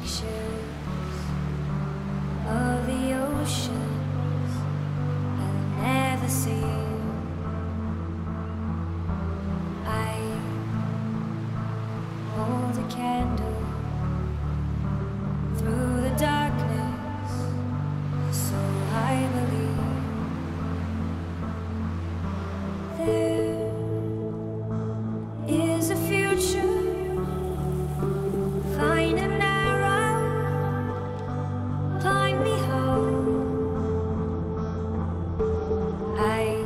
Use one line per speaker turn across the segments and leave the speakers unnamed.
pictures of the oceans I'll never see. I hold a candle through the darkness, so I believe there is a future. Find an arrow, climb me home. I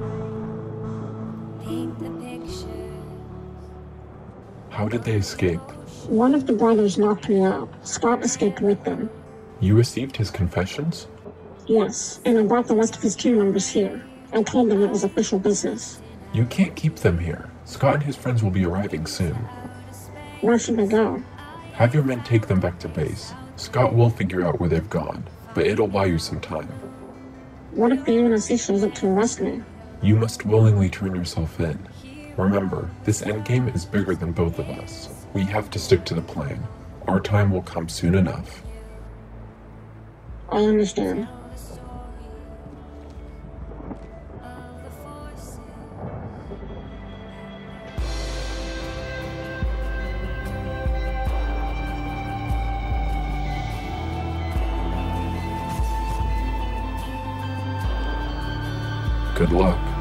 paint the picture.
How did they escape?
One of the brothers locked me out. Scott escaped with them.
You received his confessions?
Yes, and I brought the rest of his team members here. I told them it was official business.
You can't keep them here. Scott and his friends will be arriving soon.
Where should I go?
Have your men take them back to base. Scott will figure out where they've gone, but it'll buy you some time.
What if the UNSC shows up to arrest me?
You must willingly turn yourself in. Remember, this endgame is bigger than both of us. We have to stick to the plan. Our time will come soon enough.
I understand.
Good luck.